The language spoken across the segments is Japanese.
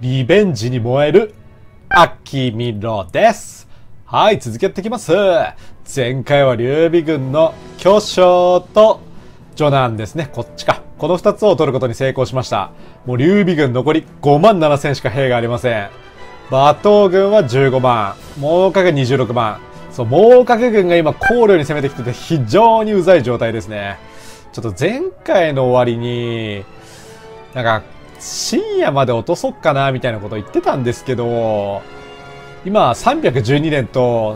リベンジに燃えるアキミロです。はい、続けていきます。前回は劉備軍の巨匠とジョナンですね。こっちか。この2つを取ることに成功しました。もう劉備軍残り5万7千しか兵がありません。馬頭軍は15万。蒙古軍26万。そう、蒙古軍が今考慮に攻めてきてて非常にうざい状態ですね。ちょっと前回の終わりに、なんか、深夜まで落とそっかなみたいなこと言ってたんですけど、今312年と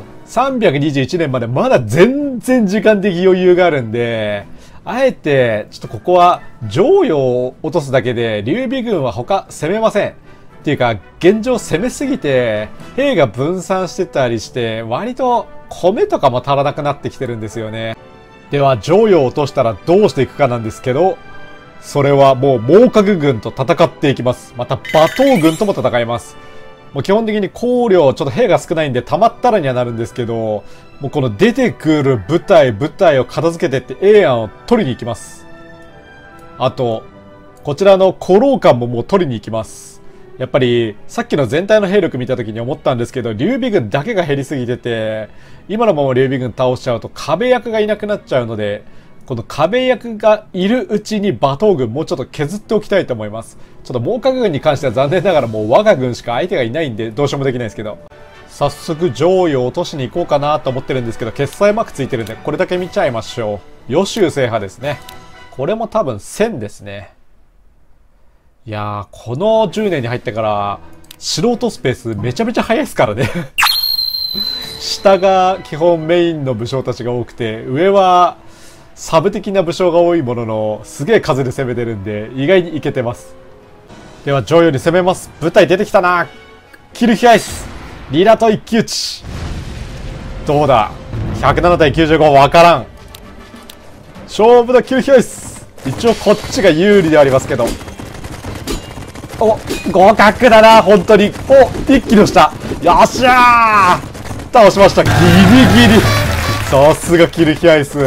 321年までまだ全然時間的余裕があるんで、あえてちょっとここは剰余を落とすだけで劉備軍は他攻めません。っていうか現状攻めすぎて兵が分散してたりして割と米とかも足らなくなってきてるんですよね。では剰余を落としたらどうしていくかなんですけど、それはもう蒙古軍と戦っていきます。また馬頭軍とも戦います。もう基本的に考慮、ちょっと兵が少ないんで溜まったらにはなるんですけど、もうこの出てくる部隊を片付けてって A 案を取りに行きます。あと、こちらの古老館ももう取りに行きます。やっぱり、さっきの全体の兵力見た時に思ったんですけど、劉備軍だけが減りすぎてて、今のまま劉備軍倒しちゃうと壁役がいなくなっちゃうので、この壁役がいるうちに馬頭軍もうちょっと削っておきたいと思います。ちょっと蒙古軍に関しては残念ながらもう我が軍しか相手がいないんでどうしようもできないですけど。早速上位を落としに行こうかなと思ってるんですけど、決済マークついてるんでこれだけ見ちゃいましょう。予習制覇ですね。これも多分1000ですね。いやー、この10年に入ってから素人スペースめちゃめちゃ早いですからね。下が基本メインの武将たちが多くて、上はサブ的な武将が多いものの、すげえ数で攻めてるんで、意外にいけてます。では、上位に攻めます。部隊出てきたな。キルヒアイス。リラと一騎打ち。どうだ ?107 対95わからん。勝負だ、キルヒアイス。一応こっちが有利ではありますけど。お、合格だな、本当に。お、一気の下。よっしゃー倒しました。ギリギリ。さすがキルヒアイス。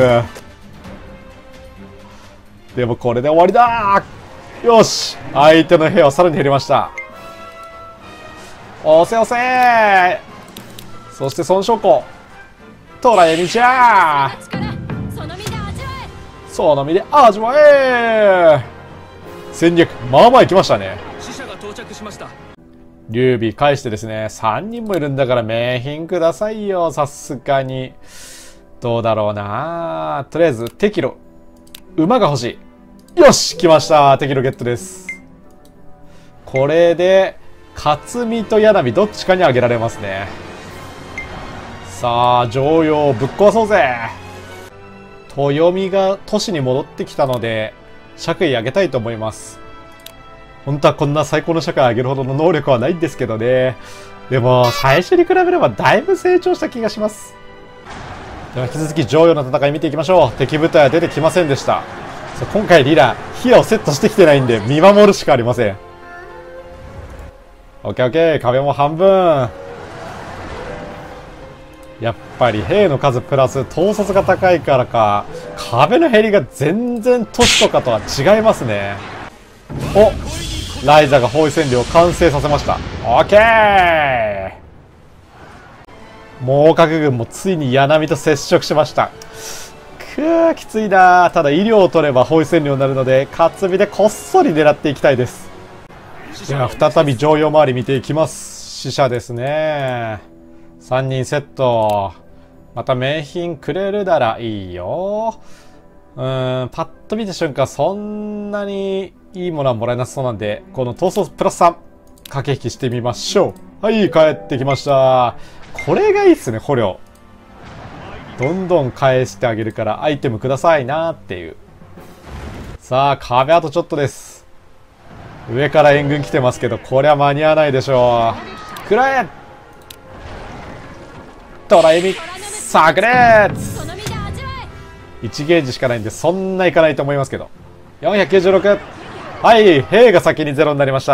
でもこれで終わりだー。よし、相手の兵はさらに減りました。押せ押せー。そして孫将校トライミじゃー。その身で味わえー。戦略まあまあいきましたね。劉備返してですね、3人もいるんだから名品くださいよ。さすがにどうだろうな。とりあえず適路馬が欲しい。よし来ました。適路ゲットです。これで勝見と柳どっちかにあげられますね。さあ常用ぶっ壊そうぜ。豊見が都市に戻ってきたので爵位あげたいと思います。本当はこんな最高の爵位あげるほどの能力はないんですけどね。でも最初に比べればだいぶ成長した気がします。では引き続き常用の戦い見ていきましょう。敵部隊は出てきませんでした。今回リラ火をセットしてきてないんで見守るしかありません。オッケーオッケー。壁も半分。やっぱり兵の数プラス統率が高いからか壁の減りが全然都市とかとは違いますね。お、ライザが包囲占領を完成させました。オッケー。蒙古軍もついに柳と接触しました。きついな。ただ医療を取れば包囲占領になるので勝見でこっそり狙っていきたいです。では再び常用周り見ていきます。死者ですね。3人セット。また名品くれるならいいよ。パッと見た瞬間そんなにいいものはもらえなさそうなんで、この闘争プラス3駆け引きしてみましょう。はい、帰ってきました。これがいいっすね。捕虜どんどん返してあげるからアイテムくださいなっていう。さあ壁あとちょっとです。上から援軍来てますけどこりゃ間に合わないでしょう。食らえトライミ炸裂。1ゲージしかないんでそんないかないと思いますけど。496。はい、兵が先にゼロになりました。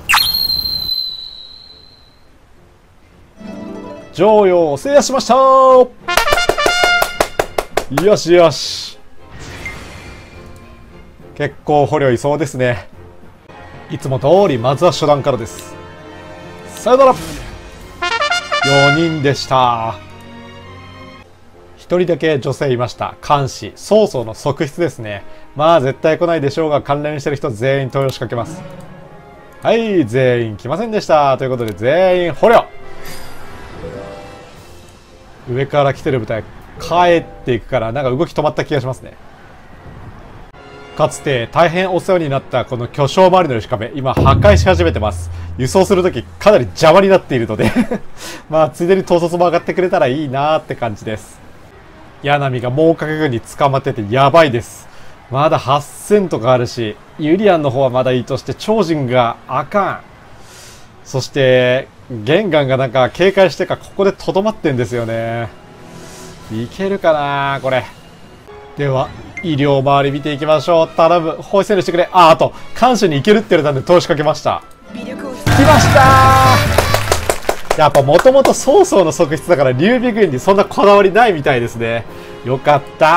常用を制圧しました。よしよし。結構捕虜いそうですね。 いつも通り、まずは初段からです。さよなら。4人でした。1人だけ女性いました。監視。曹操の側室ですね。まあ絶対来ないでしょうが、関連してる人全員投与仕掛けます。はい、全員来ませんでした。ということで全員捕虜。上から来てる部隊帰っていくから、なんか動き止まった気がしますね。かつて大変お世話になったこの巨匠周りの石壁、今破壊し始めてます。輸送するときかなり邪魔になっているのでまあついでに統率も上がってくれたらいいなーって感じです。柳が猛角軍に捕まっててやばいです。まだ8000とかあるし、ユリアンの方はまだいいとして超人があかん。そしてゲンガンがなんか警戒してかここでとどまってんですよね。いけるかなこれ。では医療周り見ていきましょう。頼む。包囲戦してくれ。あと、監視に行けるって言われたんで投資かけました。来ましたー。やっぱもともと曹操の側室だから劉備軍にそんなこだわりないみたいですね。よかった。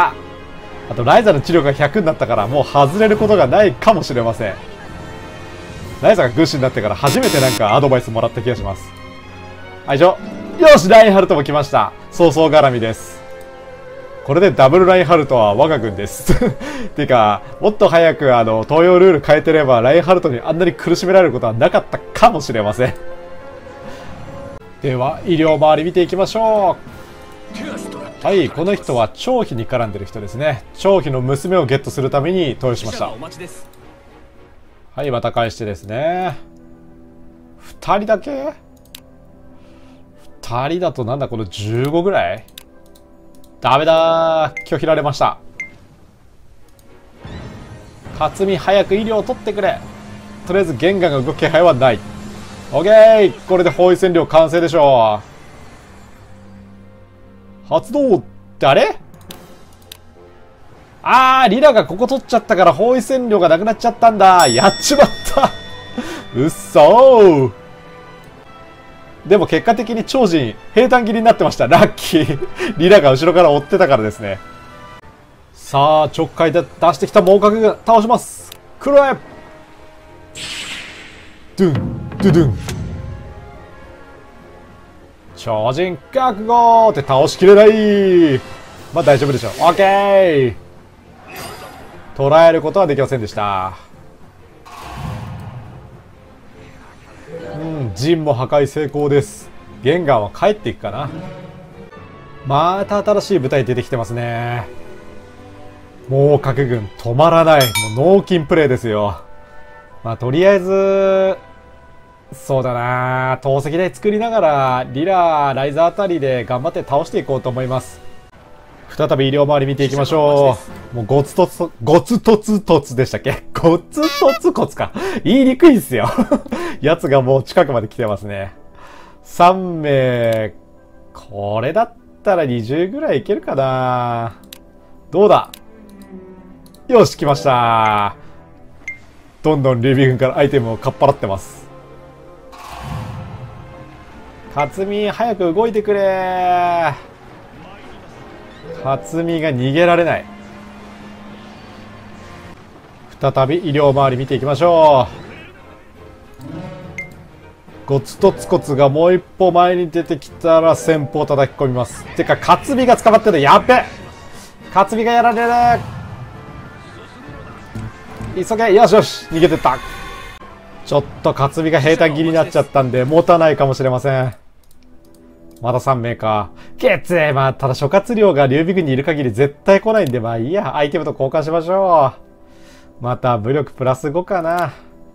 あと、ライザの治療が100になったからもう外れることがないかもしれません。ライザが軍師になってから初めてなんかアドバイスもらった気がします。はい、以上。よし、ラインハルトも来ました。曹操絡みです。これでダブルラインハルトは我が軍ですていうか、もっと早く東洋ルール変えてればラインハルトにあんなに苦しめられることはなかったかもしれませんでは医療周り見ていきましょう。はい、この人は張飛に絡んでる人ですね。張飛の娘をゲットするために投与しました。はい、また返してですね。2人だけ ?2 人だとなんだこの15ぐらい。ダメだー、拒否られました。克実早く医療を取ってくれ。とりあえずゲンガンが動く気配はない。オッケー、これで包囲占領完成でしょう。発動ってあれ。リラがここ取っちゃったから包囲占領がなくなっちゃったんだ。やっちまったうっそー。でも結果的に超人平坦切りになってました。ラッキーリラが後ろから追ってたからですね。さあちょっかいで出してきた猛角軍倒します。クロエドゥンドゥドゥン。超人覚悟って倒しきれない。まあ大丈夫でしょう。オッケー。捉えることはできませんでした。陣も破壊成功です。ゲンガンは帰っていくかな。また新しい部隊出てきてますね。もう各軍止まらない。もう脳筋プレイですよ。まあとりあえずそうだな、投石台作りながらリラライザーあたりで頑張って倒していこうと思います。再び医療周り見ていきましょう。もうゴツトツトツでしたっけ。ゴツトツコツか。言いにくいっすよ。やつがもう近くまで来てますね。3名。これだったら20ぐらいいけるかな。どうだ。よし、来ました。どんどん劉備軍からアイテムをかっぱらってます。克実早く動いてくれ。克実が逃げられない。再び医療周り見ていきましょう。ゴツとツコツがもう一歩前に出てきたら先方叩き込みます。てか克実が捕まってる。やっべ、克実がやられる。急げ。よしよし、逃げてった。ちょっと克実が平坦切りになっちゃったんで持たないかもしれません。まだ3名か。まあ、ただ諸葛亮が劉備軍にいる限り絶対来ないんで、まあいいや。アイテムと交換しましょう。また武力プラス5かな。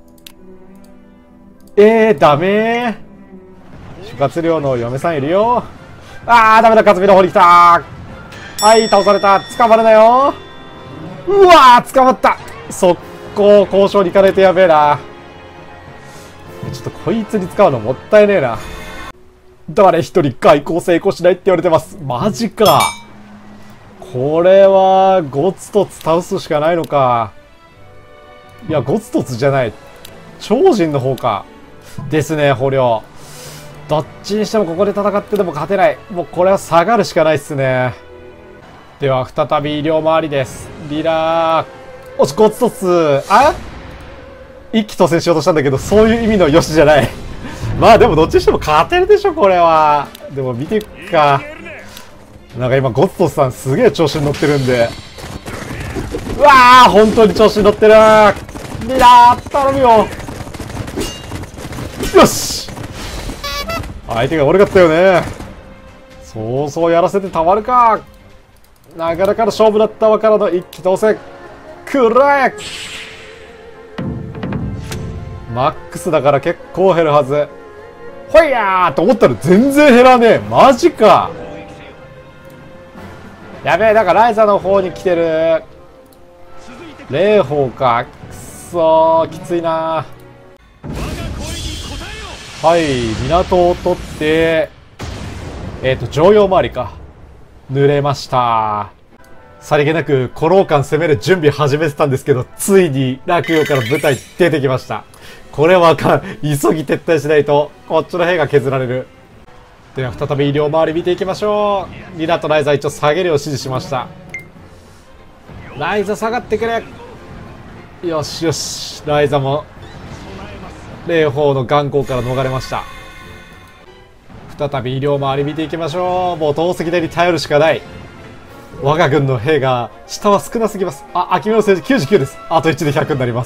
ダメー。諸葛亮の嫁さんいるよ。ダメだ、克実の方に来た。はい、倒された。捕まるなよ。うわー、捕まった。速攻交渉に行かないとやべえな。ちょっとこいつに使うのもったいねえな。誰一人外交成功しないって言われてます。マジか。これはゴツトツ倒すしかないのか。いやゴツトツじゃない、超人の方かですね。捕虜どっちにしてもここで戦ってでも勝てない。もうこれは下がるしかないっすね。では再び医療回りです。リラー、おしゴツトツ。 一気当選しようとしたんだけど、そういう意味のよしじゃない。まあでもどっちにしても勝てるでしょ、これは。でも見ていくか。なんか今、ゴッツトさんすげえ調子に乗ってるんで。うわー、本当に調子に乗ってる。リーダー、頼むよ。よし、相手が悪かったよね。そうそうやらせてたまるか。なかなかの勝負だったわからの一気当選。くらえ。マックスだから結構減るはず。ほいやーと思ったら全然減らねえ。マジか。やべえ、なんかライザの方に来てる。霊峰か。くそー、きついな。はい、港を取って、常用周りか。濡れました。さりげなく古老館攻める準備始めてたんですけど、ついに洛陽から舞台出てきました。これはあかん。急ぎ撤退しないと、こっちの兵が削られる。では再び医療周り見ていきましょう。リナとライザ一応下げるよう指示しました。ライザ下がってくれ。よしよし。ライザも、霊峰の眼光から逃れました。再び医療周り見ていきましょう。もう投石台に頼るしかない。我が軍の兵が下は少なすぎます。あ、秋見の政治99です。あと1で100になります。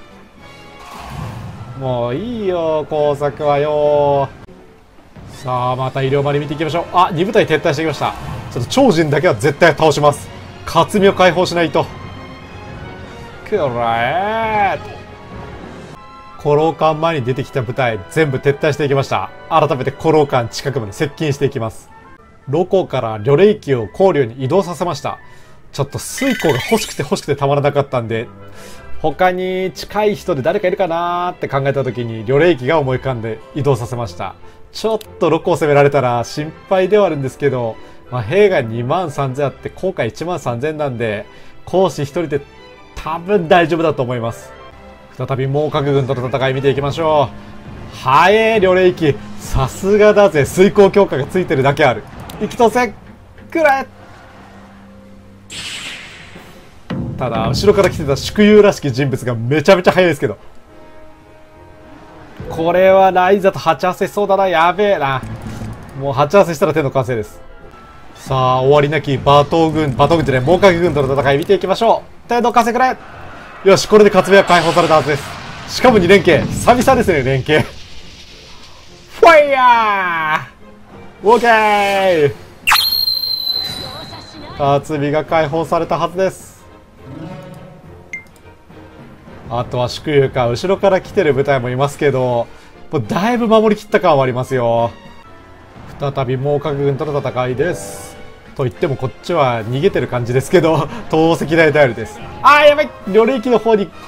もういいよ、工作はよ。さあ、また医療周り見ていきましょう。あ、2部隊撤退してきました。ちょっと超人だけは絶対倒します。勝見を解放しないと。くらえ。古老館前に出てきた部隊全部撤退していきました。改めて古老館近くまで接近していきます。ロコから旅霊機を黄龍に移動させました。ちょっと水庫が欲しくてたまらなかったんで、他に近い人で誰かいるかなーって考えた時に旅霊機が思い浮かんで移動させました。ちょっとロコを攻められたら心配ではあるんですけど、まあ、兵が23,000あって航海13,000なんで、講師1人で多分大丈夫だと思います。再び猛角軍との戦い見ていきましょう。早え、旅霊機。さすがだぜ。水耕強化がついてるだけある。生きとせくらえ。ただ後ろから来てた宿友らしき人物がめちゃめちゃ速いですけど、これはライザと鉢合わせしそうだな。やべえな。もう鉢合わせしたら手の完成です。さあ、終わりなき馬頭軍じゃない、猛角軍との戦い見ていきましょう。手の完成くれ。よし、これで勝部は解放されたはずです。しかも2連携。久々ですね、連携。ファイヤー。オーケー。勝部が解放されたはずです。あとは宿友か。後ろから来てる部隊もいますけど、もうだいぶ守りきった感はありますよ。再び猛角軍との戦いです。と言ってもこっちは逃げてる感じですけど、投石台頼りです。あー、やばい。旅霊機の方に。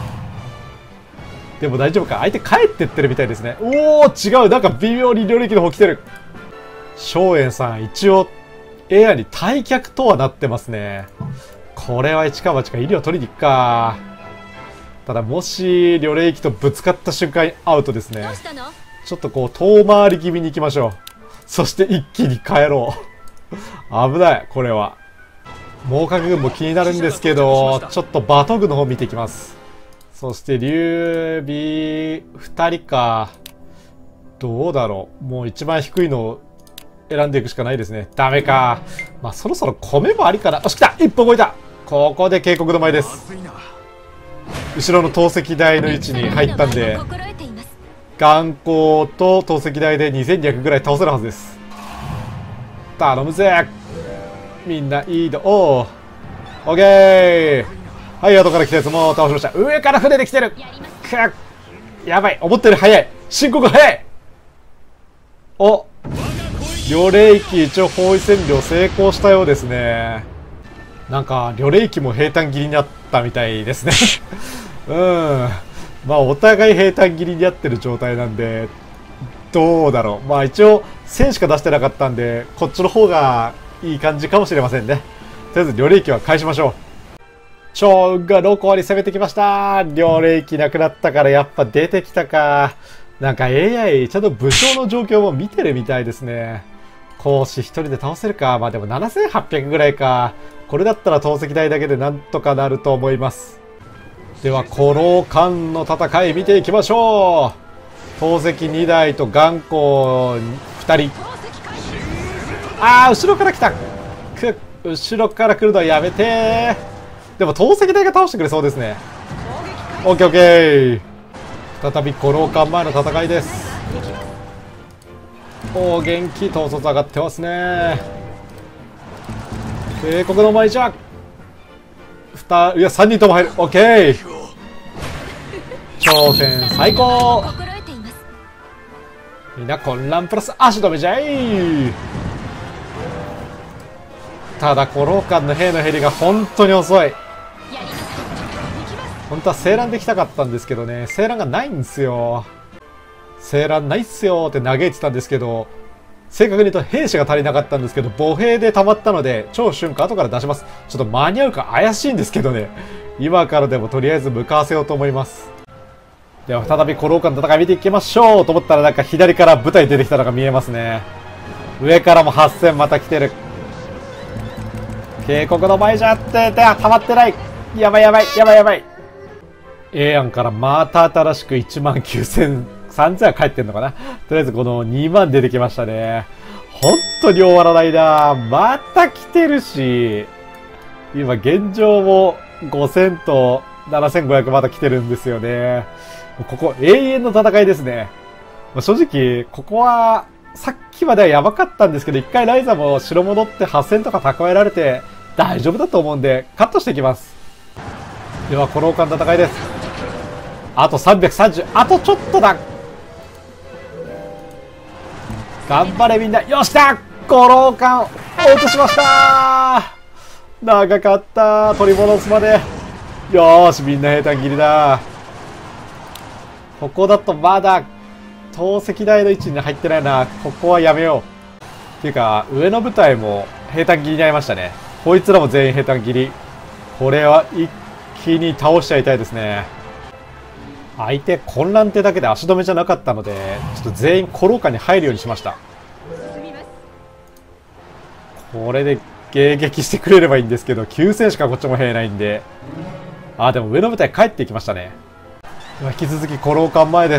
でも大丈夫か。相手帰ってってるみたいですね。おー、違う。なんか微妙に旅霊機の方来てる。松園さん、一応、エアに退却とはなってますね。これは一か八か。医療取りに行くか。ただ、もし、旅霊機とぶつかった瞬間にアウトですね。ちょっとこう、遠回り気味に行きましょう。そして一気に帰ろう。危ない、これは。猛角軍も気になるんですけど、ちょっとバトグの方見ていきます。そして、劉備、2人か。どうだろう。もう一番低いのを選んでいくしかないですね。ダメか。まあ、そろそろ米もありかな。よし、来た。一歩動いた。ここで警告止まりです。後ろの投石台の位置に入ったんで、眼光と投石台で2200ぐらい倒せるはずです。頼むぜ。みんないいど。おー。オッケー。はい、後から来たやつも倒しました。上から船で来てる。やばい。思ったより早い。進行が早い。お。旅霊機一応包囲占領成功したようですね。なんか、旅霊機も平坦切りになったみたいですね。うん。まあ、お互い平坦切りになってる状態なんで、どうだろう。まあ、一応、1000しか出してなかったんで、こっちの方がいい感じかもしれませんね。とりあえず、旅霊機は返しましょう。趙雲がロコに攻めてきました。旅霊機なくなったからやっぱ出てきたか。なんか AI、ちゃんと武将の状況も見てるみたいですね。講師一人で倒せるか。まあでも7800ぐらいか。これだったら投石台だけでなんとかなると思います。 では古老間の戦い見ていきましょう。投石2台と頑固2人。ああ、後ろから来た。後ろから来るのはやめて。でも投石台が倒してくれそうですね。オッケーオッケー。再び古老間前の戦いです。おお、元気。統率上がってますね。帝国の前じゃいや3人とも入る。オッケー。挑戦最高。みんな混乱プラス足止めじゃい。ただ古老間の兵のヘリが本当に遅い。本当は静覧できたかったんですけどね、静覧がないんですよ。静覧ないっすよって嘆いてたんですけど、正確に言うと兵士が足りなかったんですけど、歩兵で溜まったので超瞬間後から出します。ちょっと間に合うか怪しいんですけどね、今からでもとりあえず向かわせようと思います。では再び古老間の戦い見ていきましょうと思ったら、なんか左から部隊出てきたのが見えますね。上からも8000また来てる。渓谷の前じゃって溜まってない。やばいやばいやばいやばい。A 案からまた新しく19000、3000は帰ってんのかな。とりあえずこの2万出てきましたね。本当に終わらないな。また来てるし、今現状も5000と7500まだ来てるんですよね。ここ永遠の戦いですね。正直、ここはさっきまではやばかったんですけど、一回ライザも城戻って8000とか蓄えられて大丈夫だと思うんで、カットしていきます。では、古老間の戦いです。あと330、あとちょっとだ。頑張れみんな。よしだ、古老間落としました。長かった。取り戻すまで。よーし、みんな平坦切りだ。ここだとまだ投石台の位置に入ってないな。ここはやめよう。っていうか、上の部隊も平坦切りになりましたね。こいつらも全員平坦切り。これは一気に倒しちゃいたいですね。相手混乱ってだけで足止めじゃなかったので、ちょっと全員古老間に入るようにしました。これで迎撃してくれればいいんですけど、9000しかこっちも兵ないんで。あ、でも上の部隊帰ってきましたね。引き続き古老間前です。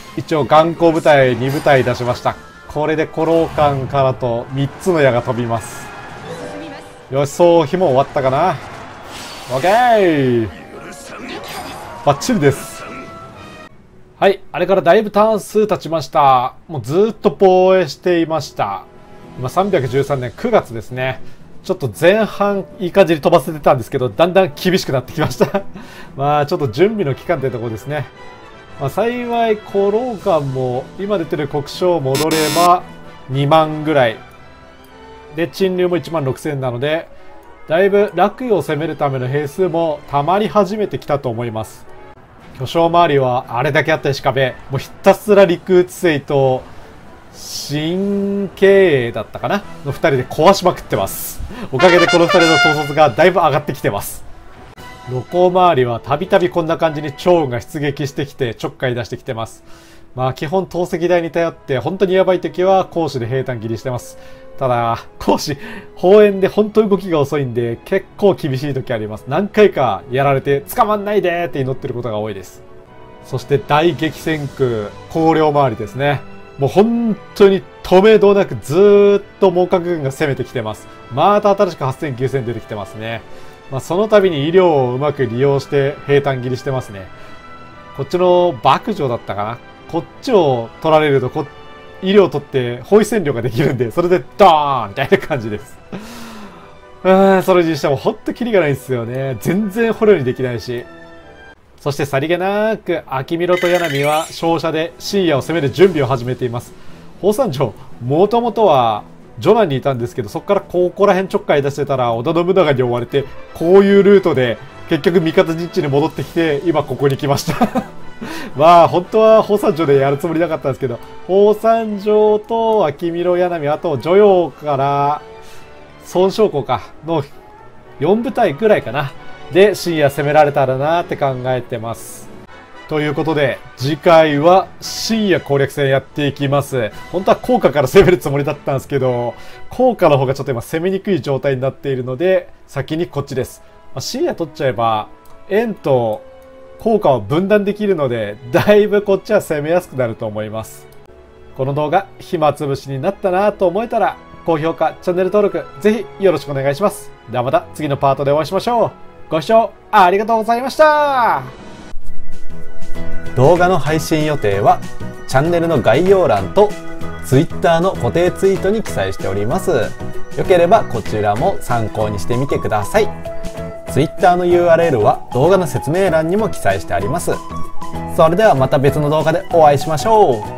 一応頑固部隊2部隊出しました。これで古老間からと3つの矢が飛びます。よし、そう、火も終わったかな。オッケー、バッチリです。はい、あれからだいぶターン数経ちました。もうずっと防衛していました。今313年9月ですね。ちょっと前半いい感じに飛ばせてたんですけど、だんだん厳しくなってきましたまあちょっと準備の期間というところですね。まあ、幸い古老間も今出てる国章戻れば2万ぐらいで、鎮留も1万6000なので、だいぶ洛陽を攻めるための兵数もたまり始めてきたと思います。巨匠周りはあれだけあった石壁、もうひたすら陸宇星と新経営だったかなの2人で壊しまくってます。おかげでこの2人の統率がだいぶ上がってきてます。露光周りはたびたびこんな感じに趙雲が出撃してきてちょっかい出してきてます。まあ基本投石台に頼って本当にやばい時は攻守で平坦切りしてます。ただ攻守砲煙で本当に動きが遅いんで結構厳しい時あります。何回かやられて捕まんないでって祈ってることが多いです。そして大激戦区広陵周りですね。もう本当に止めどなくずーっと猛角軍が攻めてきてます。また新しく8000、9000出てきてますね。まあ、その度に医療をうまく利用して平坦切りしてますね。こっちの幕城だったかな。こっちを取られると医療を取って包囲占領ができるんで、それでドーンみたいな感じです。それにしてもほんとキリがないんですよね。全然捕虜にできないし。そしてさりげなく、秋広と柳は商社で深夜を攻める準備を始めています。宝山城、もともとはジョナンにいたんですけど、そこからここら辺ちょっかい出してたら、織田信長に追われて、こういうルートで結局味方陣地に戻ってきて、今ここに来ましたまあ本当は宝山城でやるつもりなかったんですけど、宝山城と秋広柳、あと女陽から孫将校かの4部隊ぐらいかなで深夜攻められたらなって考えてます。ということで次回は深夜攻略戦やっていきます。本当は高架から攻めるつもりだったんですけど、高架の方がちょっと今攻めにくい状態になっているので先にこっちです。深夜取っちゃえば円と効果を分断できるので、だいぶこっちは攻めやすくなると思います。この動画暇つぶしになったなと思えたら、高評価、チャンネル登録、ぜひよろしくお願いします。ではまた次のパートでお会いしましょう。ご視聴ありがとうございました。動画の配信予定はチャンネルの概要欄と Twitter の固定ツイートに記載しております。よければこちらも参考にしてみてください。Twitter の URL は動画の説明欄にも記載してあります。それではまた別の動画でお会いしましょう。